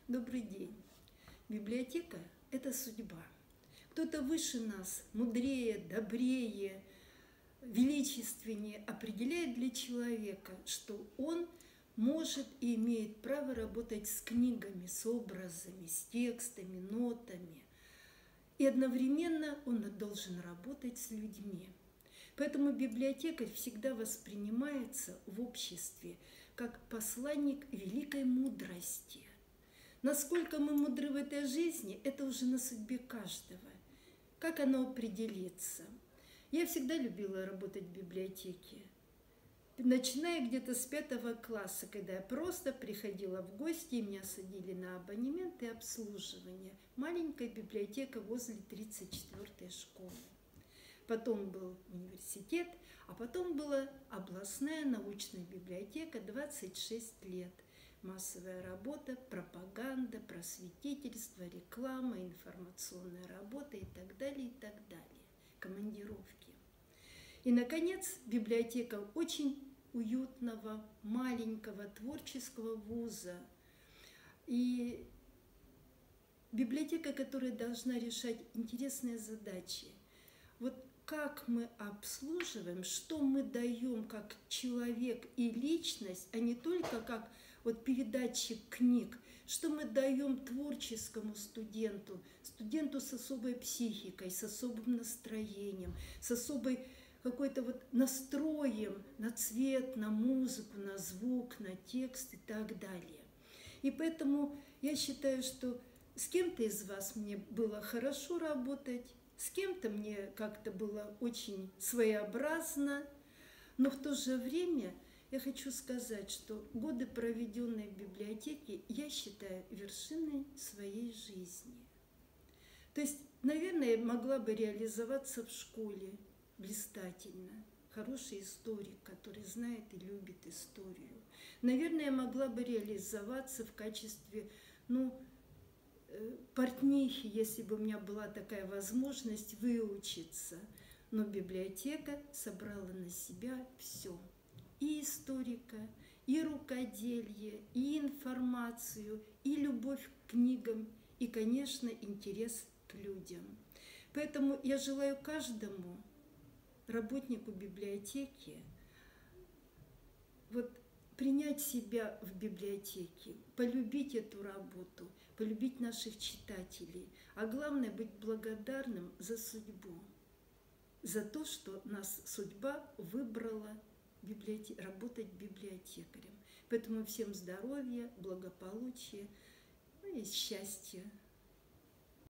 Добрый день. Библиотека – это судьба. Кто-то выше нас, мудрее, добрее, величественнее определяет для человека, что он может и имеет право работать с книгами, с образами, с текстами, нотами. И одновременно он должен работать с людьми. Поэтому библиотекарь всегда воспринимается в обществе как посланник великой мудрости. Насколько мы мудры в этой жизни, это уже на судьбе каждого. Как оно определится? Я всегда любила работать в библиотеке. Начиная где-то с 5 класса, когда я просто приходила в гости, и меня садили на абонемент и обслуживание. Маленькая библиотека возле 34-й школы. Потом был университет, а потом была областная научная библиотека 26 лет. Массовая работа, пропаганда, просветительство, реклама, информационная работа и так далее, командировки. И, наконец, библиотека очень уютного, маленького, творческого вуза. И библиотека, которая должна решать интересные задачи. Вот как мы обслуживаем, что мы даем как человек и личность, а не только как вот передатчик книг, что мы даем творческому студенту, студенту с особой психикой, с особым настроением, с особой какой-то вот настроем на цвет, на музыку, на звук, на текст и так далее. И поэтому я считаю, что с кем-то из вас мне было хорошо работать, с кем-то мне как-то было очень своеобразно, но в то же время я хочу сказать, что годы, проведенные в библиотеке, я считаю вершиной своей жизни. То есть, наверное, я могла бы реализоваться в школе блистательно. Хороший историк, который знает и любит историю. Наверное, я могла бы реализоваться в качестве, портнихи, если бы у меня была такая возможность выучиться. Но библиотека собрала на себя все. И историка, и рукоделье, и информацию, и любовь к книгам, и, конечно, интерес к людям. Поэтому я желаю каждому работнику библиотеки принять себя в библиотеке, полюбить эту работу, полюбить наших читателей, а главное быть благодарным за судьбу, за то, что нас судьба выбрала работать библиотекарем. Поэтому всем здоровья, благополучия и счастья.